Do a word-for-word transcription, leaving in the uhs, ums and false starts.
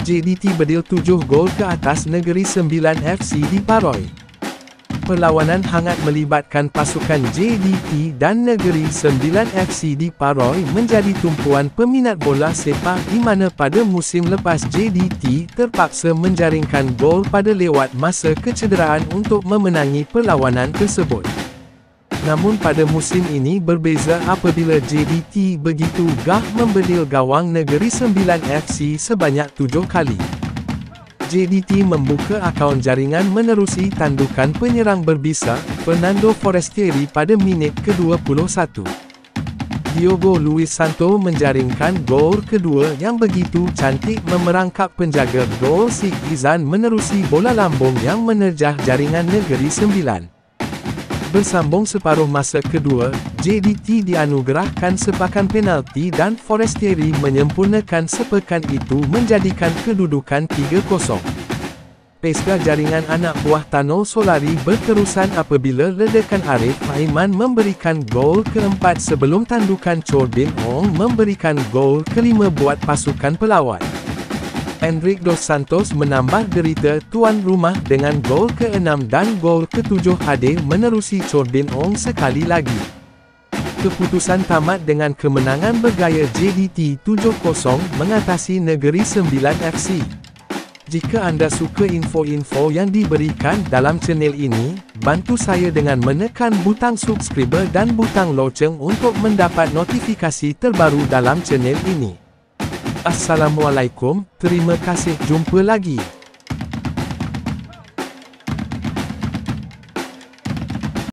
J D T berdil tujuh gol ke atas Negeri Sembilan F C di Paroi. Perlawanan hangat melibatkan pasukan J D T dan Negeri Sembilan F C di Paroi menjadi tumpuan peminat bola sepak di mana pada musim lepas J D T terpaksa menjaringkan gol pada lewat masa kecederaan untuk memenangi perlawanan tersebut. Namun pada musim ini berbeza apabila J D T begitu gah membedil gawang Negeri Sembilan F C sebanyak tujuh kali. J D T membuka akaun jaringan menerusi tandukan penyerang berbisa, Fernando Forestieri pada minit ke dua puluh satu. Diogo Luis Santo menjaringkan gol kedua yang begitu cantik memerangkap penjaga gol Sig Izan menerusi bola lambung yang menerjah jaringan Negeri Sembilan. Bersambung separuh masa kedua, J D T dianugerahkan sepakan penalti dan Forestieri menyempurnakan sepakan itu menjadikan kedudukan tiga kosong. Pesta jaringan anak buah Tano Solari berterusan apabila ledakan Arif Aiman memberikan gol keempat sebelum tandukan Chor Bin Ong memberikan gol kelima buat pasukan pelawat. Enrique Dos Santos menambah derita tuan rumah dengan gol keenam dan gol ketujuh hadir menerusi Chor Bin Ong sekali lagi. Keputusan tamat dengan kemenangan bergaya J D T tujuh kosong mengatasi Negeri Sembilan F C. Jika anda suka info-info yang diberikan dalam channel ini, bantu saya dengan menekan butang subscribe dan butang loceng untuk mendapat notifikasi terbaru dalam channel ini. Assalamualaikum, terima kasih, jumpa lagi.